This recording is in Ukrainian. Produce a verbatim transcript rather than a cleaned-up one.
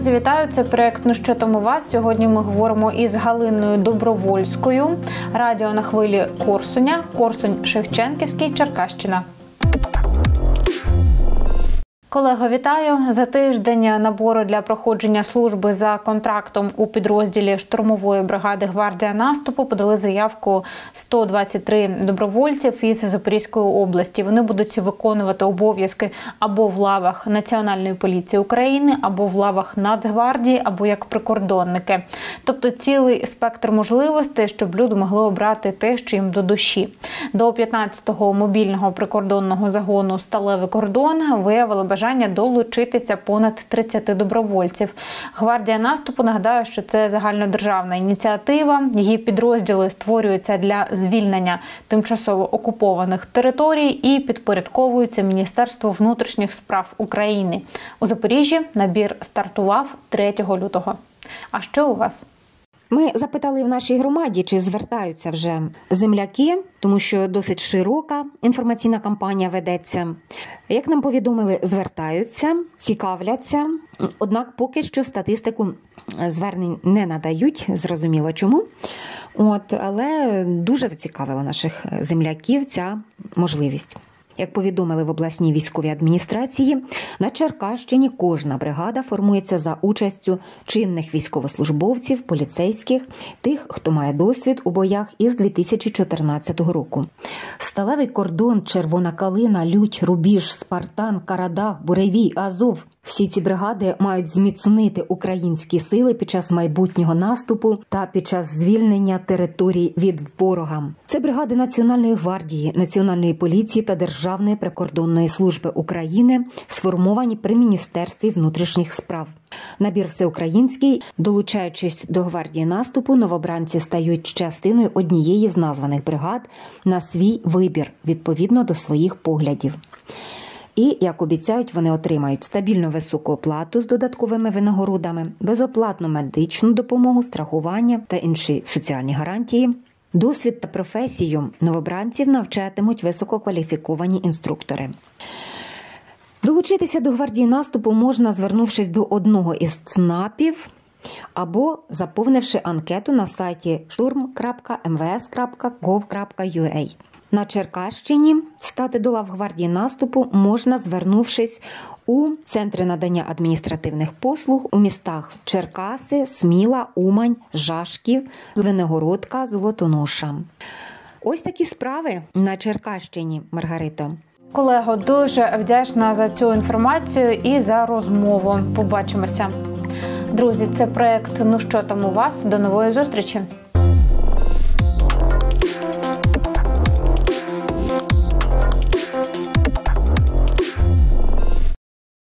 Друзі, вітаю! Це проєкт «Ну що там у вас?». Сьогодні ми говоримо із Галиною Добровольською. Радіо на хвилі Корсуня, Корсунь-Шевченківський, Черкащина. Колего, вітаю! За тиждень набору для проходження служби за контрактом у підрозділі штурмової бригади «Гвардія наступу» подали заявку сто двадцять три добровольців із Запорізької області. Вони будуть виконувати обов'язки або в лавах Національної поліції України, або в лавах Нацгвардії, або як прикордонники. Тобто цілий спектр можливостей, щоб люди могли обрати те, що їм до душі. До п'ятнадцятого мобільного прикордонного загону «Сталевий кордон» виявили бажання долучитися понад тридцять добровольців. Гвардія наступу, нагадаю, що це загальнодержавна ініціатива. Її підрозділи створюються для звільнення тимчасово окупованих територій і підпорядковуються Міністерству внутрішніх справ України. У Запоріжжі набір стартував третього лютого. А що у вас? Ми запитали в нашій громаді, чи звертаються вже земляки, тому що досить широка інформаційна кампанія ведеться. Як нам повідомили, звертаються, цікавляться, однак поки що статистику звернень не надають, зрозуміло чому. От, але дуже зацікавила наших земляків ця можливість. Як повідомили в обласній військовій адміністрації, на Черкащині кожна бригада формується за участю чинних військовослужбовців, поліцейських, тих, хто має досвід у боях із дві тисячі чотирнадцятого року. Сталевий кордон, Червона Калина, Лють, Рубіж, Спартан, Карадах, Буревій, Азов – всі ці бригади мають зміцнити українські сили під час майбутнього наступу та під час звільнення територій від ворога. Це бригади Національної гвардії, Національної поліції та Державної прикордонної служби України, сформовані при Міністерстві внутрішніх справ. Набір всеукраїнський. Долучаючись до гвардії наступу, новобранці стають частиною однієї з названих бригад на свій вибір, відповідно до своїх поглядів. І, як обіцяють, вони отримають стабільно високу оплату з додатковими винагородами, безоплатну медичну допомогу, страхування та інші соціальні гарантії. Досвід та професію новобранців навчатимуть висококваліфіковані інструктори. Долучитися до гвардії наступу можна, звернувшись до одного із ЦНАПів або заповнивши анкету на сайті штурм крапка ем ве ес крапка гов крапка ю а. На Черкащині стати до лав гвардії наступу можна, звернувшись у центри надання адміністративних послуг у містах Черкаси, Сміла, Умань, Жашків, Звенигородка, Золотоноша. Ось такі справи на Черкащині, Маргарито. Колего, дуже вдячна за цю інформацію і за розмову. Побачимося. Друзі, це проєкт «Ну що там у вас?». До нової зустрічі!